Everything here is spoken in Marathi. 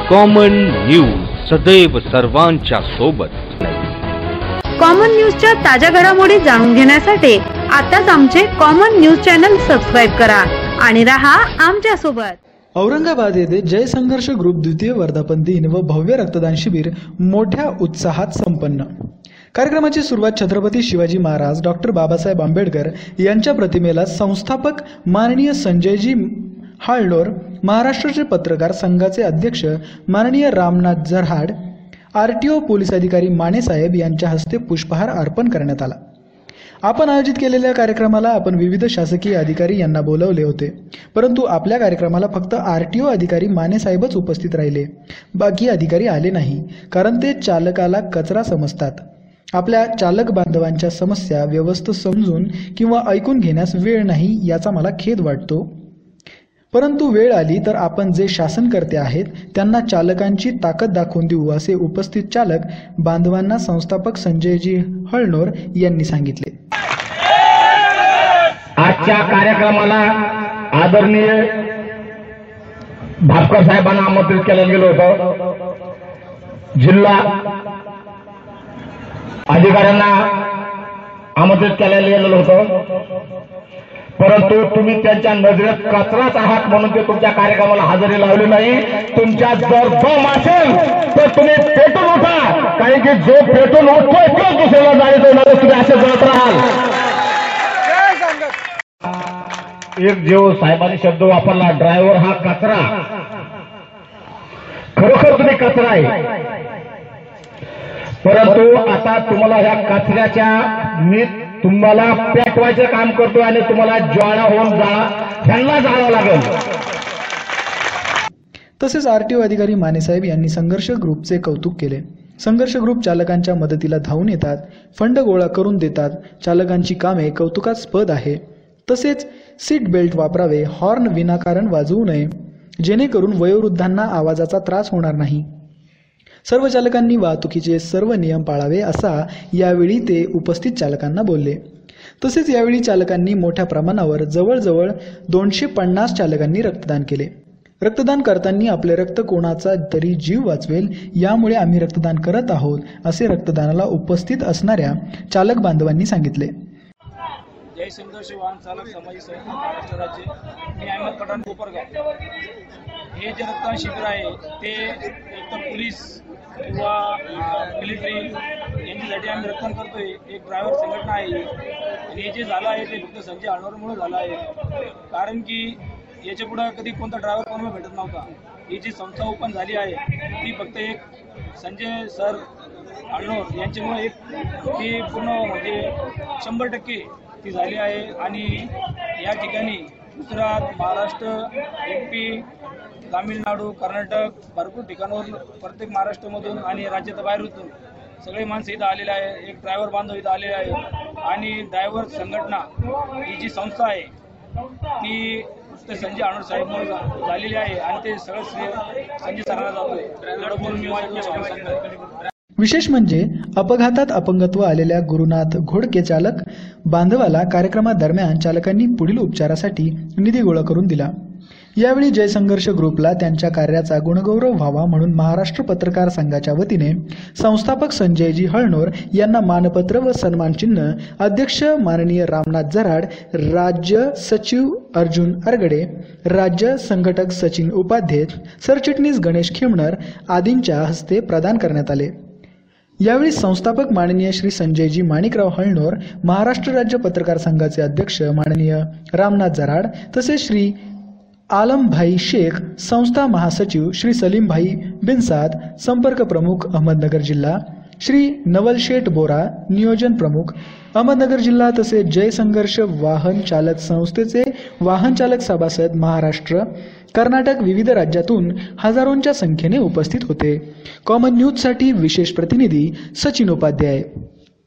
कॉमन न्यूज सदैव सर्वांच्या सोबत। कॉमन न्यूजच्या ताज्या घडामोडी जाणून घेण्यासाठी आताच आमचे कॉमन न्यूज चॅनल सबस्क्राइब करा आणि रहा आमच्या सोबत। औरंगाबाद येथे जय संघर्ष ग्रुप द्वितीय वर्धापन दिन व भव्य रक्तदान शिबिर मोठ्या उत्साहात संपन्न। कार्यक्रमाची सुरुवात छत्रपती शिवाजी महाराज डॉक्टर बाबासाहेब आंबेडकर यांच्या प्रतिमेला संस्थापक माननीय संजयजी हाळनोर, महाराष्ट्राचे पत्रकार संघाचे अध्यक्ष माननीय रामनाथ जरहाड, आरटीओ पोलीस अधिकारी माने साहेब यांच्या हस्ते पुष्पहार अर्पण करण्यात आला। आपण आयोजित केलेल्या कार्यक्रमाला आपण विविध शासकीय अधिकारी यांना बोलवले होते, परंतु आपल्या कार्यक्रमाला फक्त आरटीओ अधिकारी माने साहेबच उपस्थित राहिले। बाकी अधिकारी आले नाही, कारण ते चालकाला कचरा समजतात। आपल्या चालक बांधवांच्या समस्या व्यवस्थित समजून किंवा ऐकून घेण्यास वेळ नाही याचा मला खेद वाटतो। परंतु वेळ आली तर आपण जे शासनकर्ते आहेत त्यांना चालकांची ताकद दाखवून देऊ, असे उपस्थित चालक बांधवांना संस्थापक संजयजी हळनोर यांनी सांगितले। आजच्या कार्यक्रमाला आदरणीय भापकर साहेबांना आमंत्रित केलं गेलं होतं। जिल्हा अधिकाऱ्यांना आमंत्रित केलेलं गेलं होतं, परंतु तुम्ही त्यांच्या नजरेत कचराच आहात म्हणून ते तुमच्या कार्यक्रमाला हजेरी लावली नाही। तुमच्या जर दम असेल तर तुम्ही पेटून उठा, कारण की जो पेटून उठतोय तो दुसऱ्याला जायचं नाही, तुम्ही असे जळत राहाल। एक जो साहेबांनी शब्द वापरला, ड्रायव्हर हा कचरा, खरोखर तुम्ही कचरा आहे। परंतु आता तुम्हाला ह्या कचऱ्याच्या मी तुम्हाला पेटवायचं काम करतोय आणि तुम्हाला ज्वाळा होऊन ह्यांना जाळावं लागेल। तसेच आरटीओ अधिकारी मानेसाहेब यांनी संघर्ष ग्रुपचे कौतुक केले। संघर्ष ग्रुप चालकांच्या मदतीला धावून येतात, फंड गोळा करून देतात। चालकांची कामे कौतुकास्पद आहे। तसेच सीट बेल्ट वापरावे, हॉर्न विनाकारण वाजवू नये, जेणेकरून वयोवृद्धांना आवाजाचा त्रास होणार नाही। सर्व चालकांनी वाहतुकीचे सर्व नियम पाळावे, असा यावेळी ते उपस्थित चालकांना बोलले। तसेच यावेळी चालकांनी मोठ्या प्रमाणावर जवळजवळ 250 चालकांनी रक्तदान केले। रक्तदान करताना आपले रक्त कोणाचा तरी जीव वाचवेल, यामुळे आम्ही रक्तदान करत आहोत, असे रक्तदानाला उपस्थित असणाऱ्या चालक बांधवांनी सांगितले। जय संघर्ष वाहन चालक समाज संघ महाराष्ट्र राज्य, मी अहमद पठाण कोपरगाव। हे जे रक्तदान शिबिर आहे ते एकतर पोलीस किंवा मिलिटरी यांच्यासाठी आम्ही रक्तदान करतोय। एक ड्रायव्हर संघटना आहे आणि हे जे झालं आहे ते फक्त संजय हळनोरमुळे झालं आहे, कारण की याच्या पुढे कधी कोणता ड्रायव्हर कोणाला भेटत नव्हता। ही जी संस्था ओपन झाली आहे ती फक्त एक संजय सर हळनोर यांच्यामुळे एक ती पूर्ण म्हणजे 100% ती झाली आहे। आणि या ठिकाणी गुजरात, महाराष्ट्र, MP, तामिळनाडू, कर्नाटक, भरपूर ठिकाणावरून प्रत्येक महाराष्ट्रामधून आणि राज्याच्या बाहेरून सगळे माणसं इथं आलेले आहे। एक ड्रायव्हर बांधव इथं आलेले आहे आणि ड्रायव्हर संघटना ही जी संस्था आहे ती संजय हळनोर साहेबमुळे झालेली आहे आणि ते सगळं श्रेय संजय सरांना जातोय। विशेष म्हणजे अपघातात अपंगत्व आलेल्या गुरुनाथ घोडके चालक बांधवाला कार्यक्रमादरम्यान चालकांनी पुढील उपचारासाठी निधी गोळा करून दिला। यावेळी जय संघर्ष ग्रुपला त्यांच्या कार्याचा गुणगौरव व्हावा म्हणून महाराष्ट्र पत्रकार संघाच्या वतीने संस्थापक संजयजी हळनोर यांना मानपत्र व सन्मानचिन्ह, अध्यक्ष माननीय रामनाथ जरहाड, राज्य सचिव अर्जुन अरगडे, राज्य संघटक सचिन उपाध्ये, सरचिटणीस गणेश खेमनर आदींच्या हस्ते प्रदान करण्यात आले। यावेळी संस्थापक माननीय श्री संजयजी माणिकराव हळनोर, महाराष्ट्र राज्य पत्रकार संघाचे अध्यक्ष माननीय रामनाथ जरहाड, तसेच श्री आलमभाई शेख, संस्था महासचिव श्री सलीमभाई बिनसाद, संपर्क प्रमुख अहमदनगर जिल्हा श्री नवलशेठ बोरा, नियोजन प्रमुख अहमदनगर जिल्हा, तसेच जय संघर्ष वाहन चालक संस्थेचे वाहन चालक सभासद महाराष्ट्र, कर्नाटक, विविध राज्यातून हजारोंच्या संख्येने उपस्थित होते। कॉमन न्यूजसाठी विशेष प्रतिनिधी सचिन उपाध्याय।